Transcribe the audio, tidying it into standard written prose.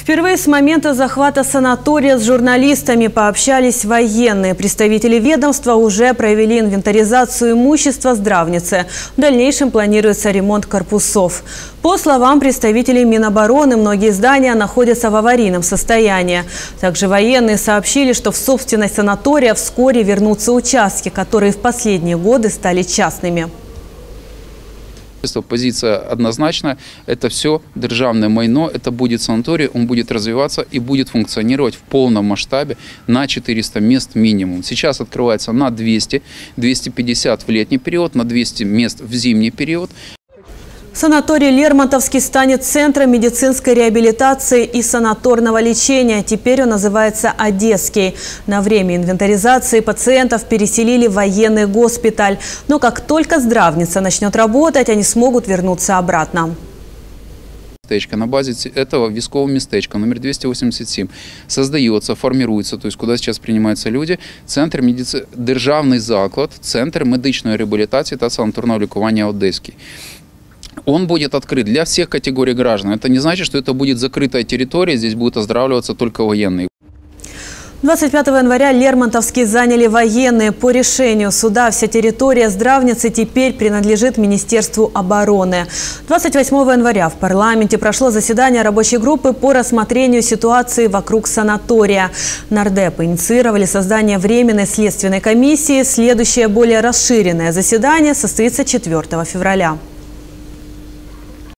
Впервые с момента захвата санатория с журналистами пообщались военные. Представители ведомства уже провели инвентаризацию имущества здравницы. В дальнейшем планируется ремонт корпусов. По словам представителей Минобороны, многие здания находятся в аварийном состоянии. Также военные сообщили, что в собственность санатория вскоре вернутся участки, которые в последние годы стали частными. Позиция однозначна. Это все державное майно, это будет санаторий, он будет развиваться и будет функционировать в полном масштабе на 400 мест минимум. Сейчас открывается на 200, 250 в летний период, на 200 мест в зимний период. Санаторий Лермонтовский станет центром медицинской реабилитации и санаторного лечения. Теперь он называется Одесский. На время инвентаризации пациентов переселили в военный госпиталь. Но как только здравница начнет работать, они смогут вернуться обратно. На базе этого військового местечка номер 287 создается, формируется, то есть куда сейчас принимаются люди, центр державний заклад, центр медичної реабілітації та санаторного лікування Одеський. Он будет открыт для всех категорий граждан. Это не значит, что это будет закрытая территория, здесь будут оздоравливаться только военные. 25 января Лермонтовский заняли военные. По решению суда вся территория здравницы теперь принадлежит Министерству обороны. 28 января в парламенте прошло заседание рабочей группы по рассмотрению ситуации вокруг санатория. Нардеп инициировали создание Временной следственной комиссии. Следующее, более расширенное заседание состоится 4 февраля.